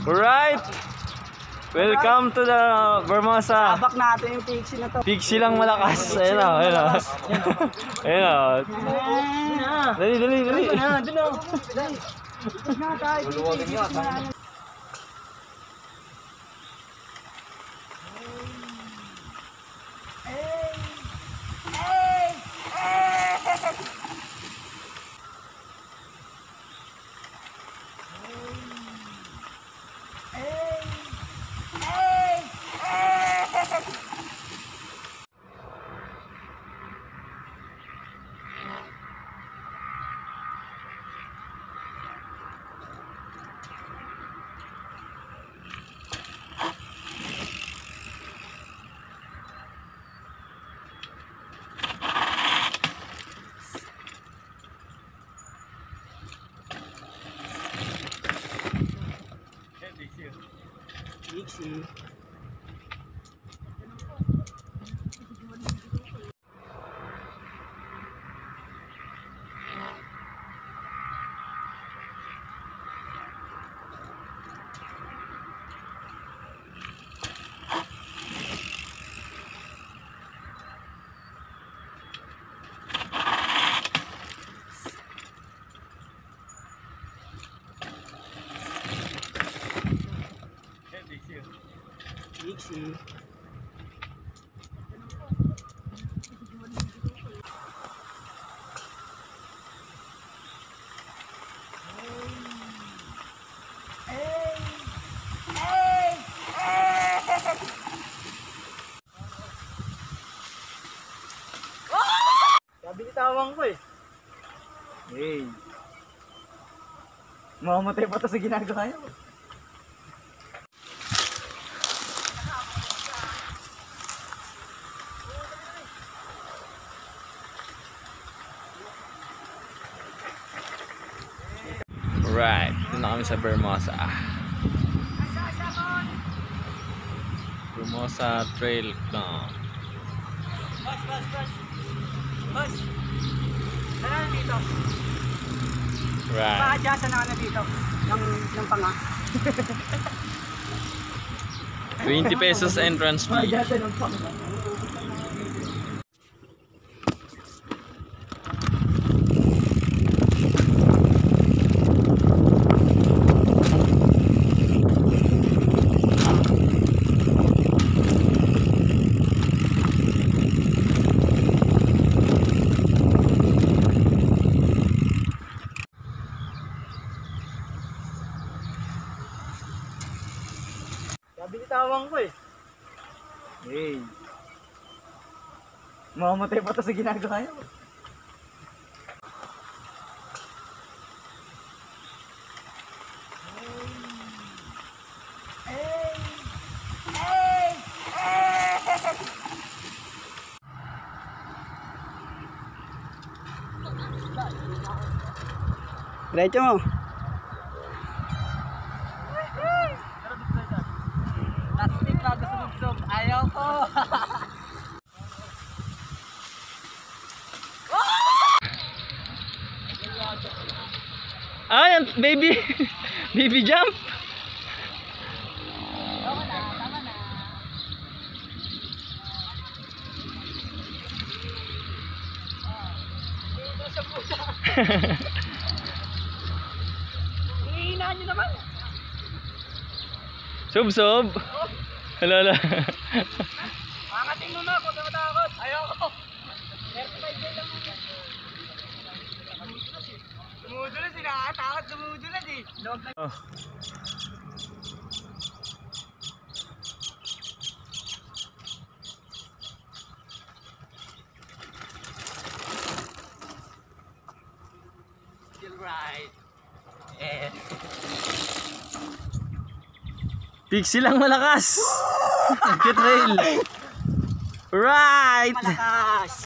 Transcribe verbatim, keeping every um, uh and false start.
Alright! Welcome to the Vermosa. Abak natin yung pixie na to. Pixie lang malakas. Ayun o, ayun o. Ayun o. Dali, dali, dali. Doon na, doon na. Dali. Doon na tayo. Buluwagin nyo. Pixie. Pixie. Sabi tawang ko eh. Hey. Mamamatay pa ito sa ginagawa niyo. Alright, doon na kami sa Vermosa. Vermosa Trail Camp. Bus, bus, bus. Bus. Ano na dito? Right. Pa-adjustan na ano dito? Ng, ng panga. twenty pesos entrance fee. Pa-adjustan ng panga. Sabi tawang ko eh. Hey. Mamamatay pa ito sa ginagawa niyo. Diretso mo. Plastic bago sumubsob. Ayaw ko. Ah, yan, baby. Baby jump. Tama na, tama na. Dito sa puta. Hihinahan nyo naman. Sub, sub. Hala, hala. Angating mo na, huwag ka matakot. Ayaw ko. thirty-five day lang muna. Sumudulas eh, nakakatakot sumudulas eh. Oh. Still right. Eh. Pixie lang malakas. Get rail. Right. Malakas.